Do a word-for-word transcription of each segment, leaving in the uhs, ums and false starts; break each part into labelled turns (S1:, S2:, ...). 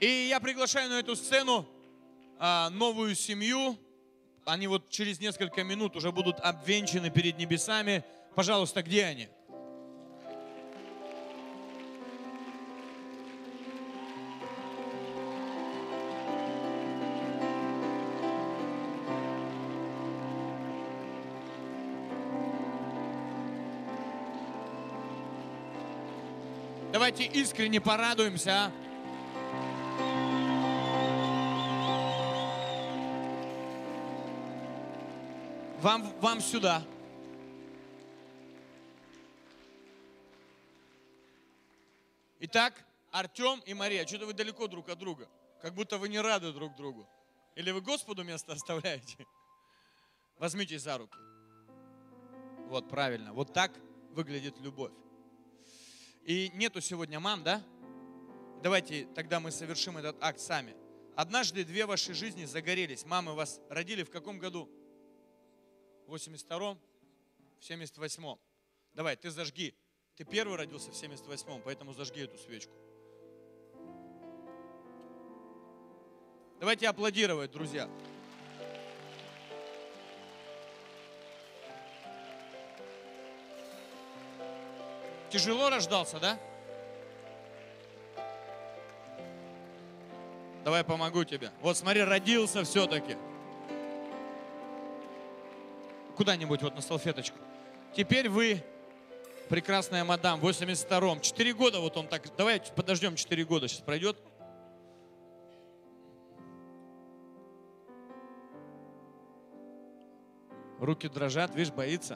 S1: И я приглашаю на эту сцену а, новую семью. Они вот через несколько минут уже будут обвенчаны перед небесами. Пожалуйста, где они? Давайте искренне порадуемся. Вам, вам сюда. Итак, Артем и Мария, что-то вы далеко друг от друга. Как будто вы не рады друг другу. Или вы Господу место оставляете? Возьмитесь за руки. Вот, правильно. Вот так выглядит любовь. И нету сегодня мам, да? Давайте тогда мы совершим этот акт сами. Однажды две ваши жизни загорелись. Мамы вас родили в каком году? В восемьдесят втором? В семьдесят восьмом. Давай, ты зажги. Ты первый родился в семьдесят восьмом, поэтому зажги эту свечку. Давайте аплодировать, друзья. Тяжело рождался, да? Давай помогу тебе. Вот смотри, родился все-таки. Куда-нибудь вот на салфеточку. Теперь вы, прекрасная мадам, в восемьдесят втором. Четыре года вот он так. Давай подождем, четыре года сейчас пройдет. Руки дрожат, видишь, боится.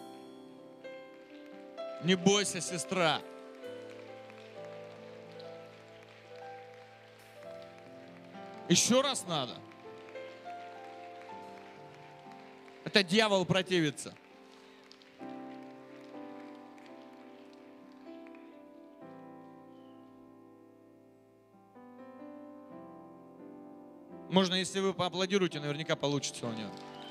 S1: Не бойся, сестра. Еще раз надо. Это дьявол противится. Можно, если вы поаплодируете, наверняка получится у него.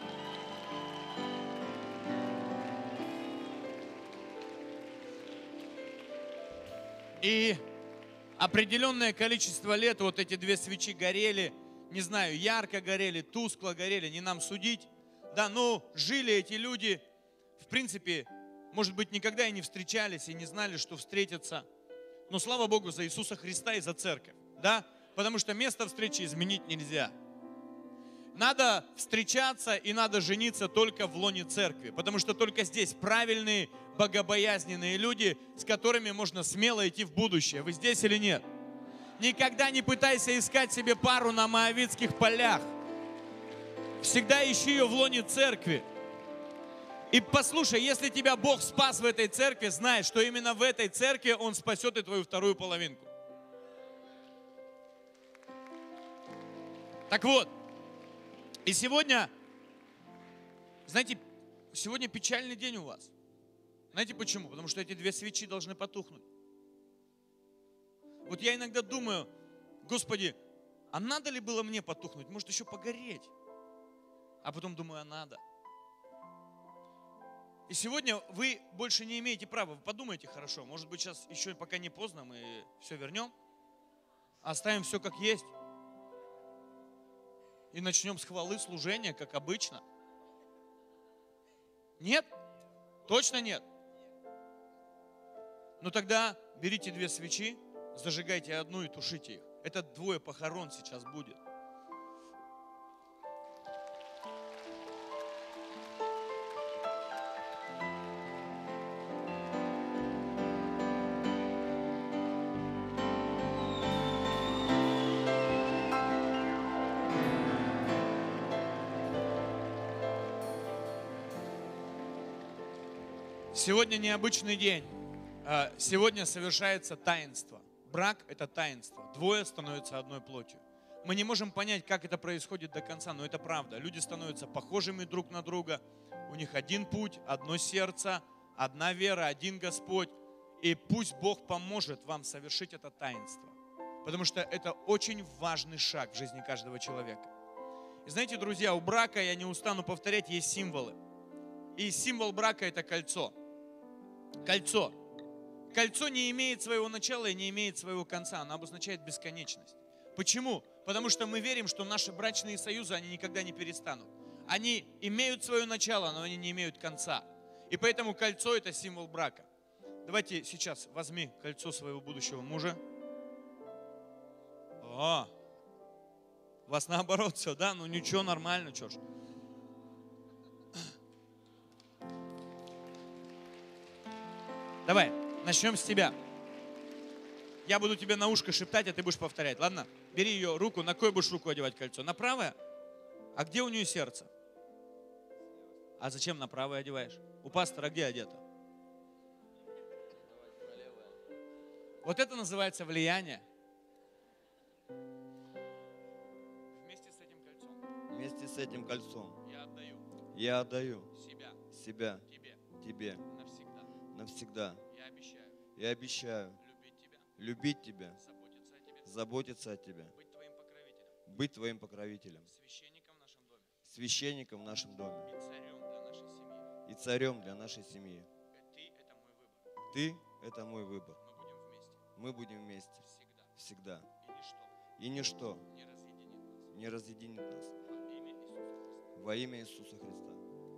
S1: И определенное количество лет вот эти две свечи горели, не знаю, ярко горели, тускло горели, не нам судить. Да, но жили эти люди, в принципе, может быть, никогда и не встречались, и не знали, что встретятся. Но слава Богу за Иисуса Христа и за церковь, да? Потому что место встречи изменить нельзя. Надо встречаться и надо жениться только в лоне церкви, потому что только здесь правильные, богобоязненные люди, с которыми можно смело идти в будущее. Вы здесь или нет? Никогда не пытайся искать себе пару на Моавитских полях. Всегда ищи ее в лоне церкви. И послушай, если тебя Бог спас в этой церкви, знай, что именно в этой церкви Он спасет и твою вторую половинку. Так вот, и сегодня, знаете, сегодня печальный день у вас. Знаете почему? Потому что эти две свечи должны потухнуть. Вот я иногда думаю, Господи, а надо ли было мне потухнуть? Может, еще погореть? А потом думаю, а надо. И сегодня вы больше не имеете права. Вы подумайте хорошо. Может быть, сейчас еще пока не поздно, мы все вернем. Оставим все как есть. И начнем с хвалы служения, как обычно. Нет? Точно нет? Ну тогда берите две свечи, зажигайте одну и тушите их. Это двое похорон сейчас будет. Сегодня необычный день. Сегодня совершается таинство. Брак – это таинство. Двое становятся одной плотью. Мы не можем понять, как это происходит до конца, но это правда. Люди становятся похожими друг на друга. У них один путь, одно сердце, одна вера, один Господь. И пусть Бог поможет вам совершить это таинство. Потому что это очень важный шаг в жизни каждого человека. И знаете, друзья, у брака, я не устану повторять, есть символы. И символ брака – это кольцо. Кольцо. Кольцо не имеет своего начала и не имеет своего конца. Оно обозначает бесконечность. Почему? Потому что мы верим, что наши брачные союзы, они никогда не перестанут. Они имеют свое начало, но они не имеют конца. И поэтому кольцо – это символ брака. Давайте сейчас возьми кольцо своего будущего мужа. О, у вас наоборот все, да? Ну ничего, нормально, что ж. Давай, начнем с тебя. Я буду тебе на ушко шептать, а ты будешь повторять, ладно? Бери ее руку, на какую будешь руку одевать кольцо? На правое? А где у нее сердце? А зачем на правое одеваешь? У пастора где одето? Вот это называется влияние. Вместе с этим кольцом.
S2: Вместе с этим кольцом.
S1: Я отдаю.
S2: Я отдаю.
S1: Себя.
S2: Себя.
S1: Тебе.
S2: Тебе.
S1: Навсегда.
S2: Навсегда.
S1: Я обещаю.
S2: Я обещаю.
S1: Любить тебя.
S2: Любить тебя.
S1: Заботиться о тебе.
S2: Заботиться о тебе.
S1: Быть твоим покровителем.
S2: Быть твоим покровителем.
S1: Священником в нашем доме.
S2: Священником в нашем доме.
S1: И царем для нашей семьи.
S2: И царем для нашей семьи.
S1: Ты – это мой выбор.
S2: Ты – это мой выбор.
S1: Мы будем вместе.
S2: Мы будем вместе.
S1: Всегда.
S2: Всегда.
S1: И ничто
S2: И ничто
S1: не разъединит нас.
S2: не разъединит нас.
S1: Во имя Иисуса Христа.
S2: Во имя Иисуса Христа.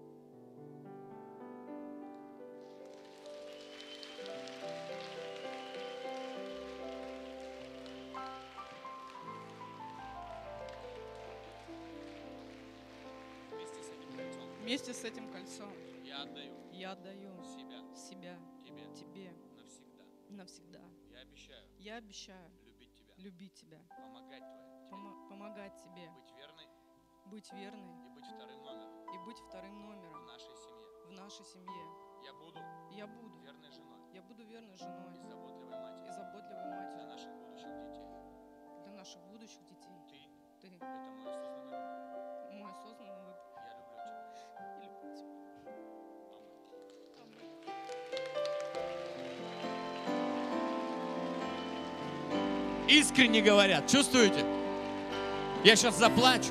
S1: Вместе с этим кольцом
S3: Вместе с этим кольцом
S1: я отдаю
S3: я отдаю
S1: себя
S3: себя
S1: тебе
S3: тебе
S1: навсегда.
S3: навсегда.
S1: Я обещаю
S3: Я обещаю
S1: любить тебя,
S3: любить тебя,
S1: помогать твоей,
S3: помо- помогать тебе,
S1: быть верной
S3: быть верной
S1: и быть вторым номером
S3: и быть вторым
S1: в
S3: номером
S1: нашей семье.
S3: в нашей семье.
S1: Я буду
S3: Я буду,
S1: верной женой
S3: я буду верной
S1: и
S3: женой
S1: заботливой
S3: и
S1: матерью
S3: заботливой
S1: для
S3: матерью
S1: наших будущих детей.
S3: для наших будущих детей.
S1: Ты
S3: Ты
S1: – это мой осознанный выбор.
S3: мой осознанный выбор.
S1: Я люблю тебя.
S3: И люблю тебя.
S1: Аминь.
S3: Аминь.
S1: Искренне говорят, чувствуете? Я сейчас заплачу.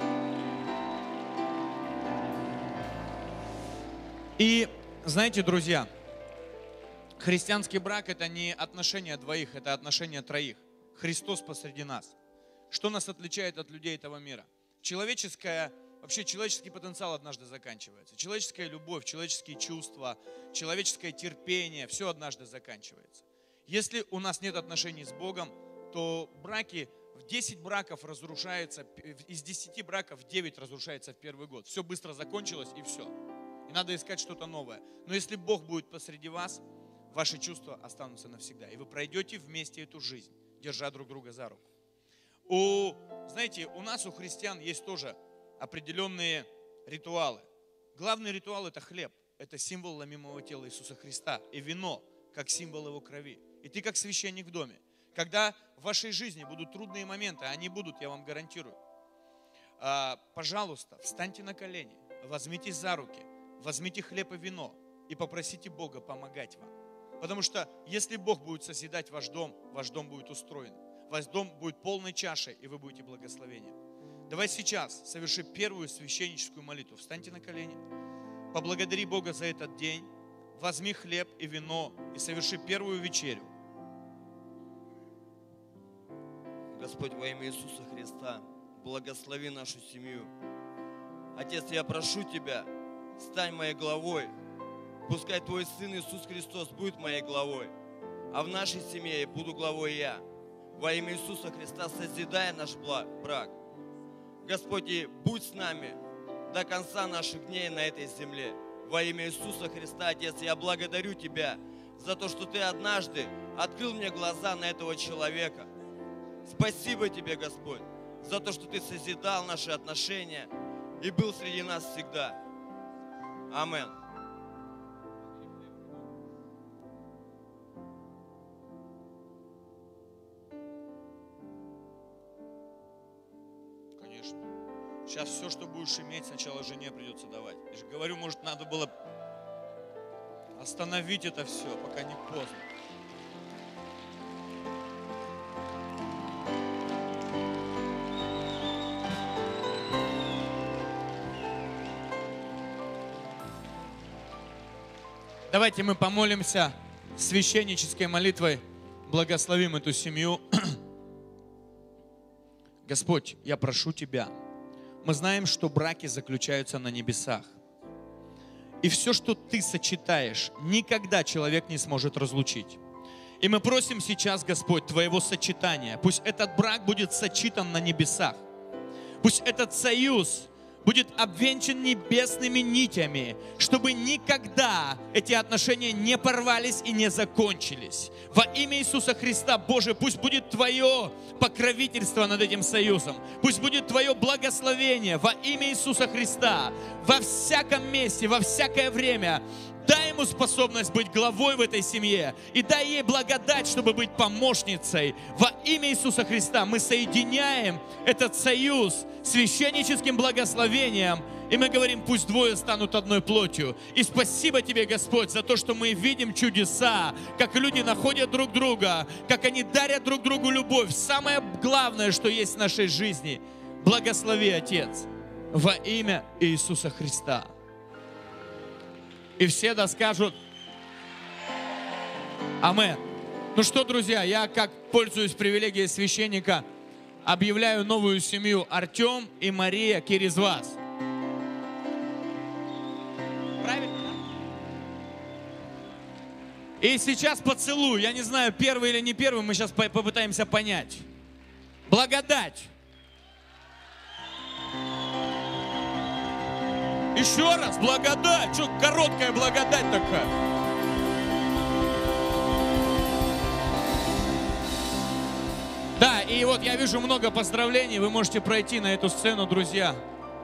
S1: И знаете, друзья, христианский брак – это не отношения двоих, это отношения троих. Христос посреди нас. Что нас отличает от людей этого мира? Человеческая, вообще человеческий потенциал однажды заканчивается. Человеческая любовь, человеческие чувства, человеческое терпение – все однажды заканчивается. Если у нас нет отношений с Богом, то браки, в десять браков разрушается, из десяти браков девять разрушается в первый год. Все быстро закончилось и все. И надо искать что-то новое. Но если Бог будет посреди вас, ваши чувства останутся навсегда. И вы пройдете вместе эту жизнь, держа друг друга за руку. У, знаете, у нас, у христиан, есть тоже определенные ритуалы. Главный ритуал – это хлеб. Это символ ломимого тела Иисуса Христа. И вино, как символ Его крови. И ты, как священник в доме, когда в вашей жизни будут трудные моменты, они будут, я вам гарантирую, пожалуйста, встаньте на колени, возьмитесь за руки, возьмите хлеб и вино и попросите Бога помогать вам. Потому что если Бог будет созидать ваш дом, ваш дом будет устроен. Ваш дом будет полной чашей, и вы будете благословением. Давай сейчас соверши первую священническую молитву. Встаньте на колени, поблагодари Бога за этот день, возьми хлеб и вино и соверши первую вечерю.
S2: Господь, во имя Иисуса Христа, благослови нашу семью. Отец, я прошу Тебя, стань моей главой. Пускай Твой Сын Иисус Христос будет моей главой, а в нашей семье буду главой я. Во имя Иисуса Христа созидай наш брак. Господь, и будь с нами до конца наших дней на этой земле. Во имя Иисуса Христа, Отец, я благодарю Тебя за то, что Ты однажды открыл мне глаза на этого человека. Спасибо Тебе, Господь, за то, что Ты созидал наши отношения и был среди нас всегда. Аминь.
S1: Конечно. Сейчас все, что будешь иметь, сначала жене придется давать. Я же говорю, может, надо было остановить это все, пока не поздно. Давайте мы помолимся священнической молитвой, благословим эту семью. Господь, я прошу Тебя. Мы знаем, что браки заключаются на небесах. И все, что Ты сочетаешь, никогда человек не сможет разлучить. И мы просим сейчас, Господь, Твоего сочетания. Пусть этот брак будет сочетан на небесах. Пусть этот союз будет обвенчан небесными нитями, чтобы никогда эти отношения не порвались и не закончились. Во имя Иисуса Христа, Боже, пусть будет Твое покровительство над этим союзом. Пусть будет Твое благословение во имя Иисуса Христа во всяком месте, во всякое время. Дай ему способность быть главой в этой семье. И дай ей благодать, чтобы быть помощницей. Во имя Иисуса Христа мы соединяем этот союз священническим благословением. И мы говорим, пусть двое станут одной плотью. И спасибо Тебе, Господь, за то, что мы видим чудеса, как люди находят друг друга, как они дарят друг другу любовь. Самое главное, что есть в нашей жизни. Благослови, Отец, во имя Иисуса Христа. И все да скажут амин. Ну что, друзья, я, как пользуюсь привилегией священника, объявляю новую семью Артем и Мария Киризвас. Правильно? И сейчас поцелуй. Я не знаю, первый или не первый, мы сейчас попытаемся понять. Благодать. Еще раз, благодать. Что, короткая благодать такая? Да, и вот я вижу много поздравлений. Вы можете пройти на эту сцену, друзья.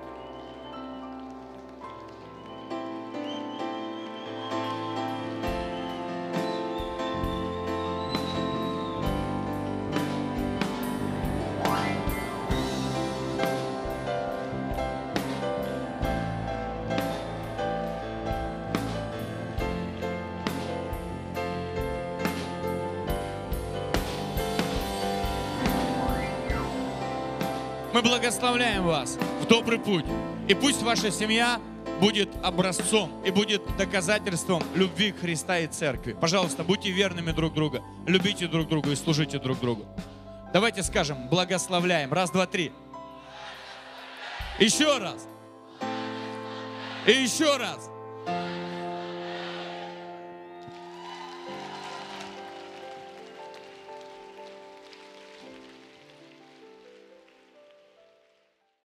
S1: Мы благословляем вас в добрый путь. И пусть ваша семья будет образцом и будет доказательством любви Христа и Церкви. Пожалуйста, будьте верными друг другу, любите друг друга и служите друг другу. Давайте скажем, благословляем. Раз, два, три. Еще раз. И еще раз.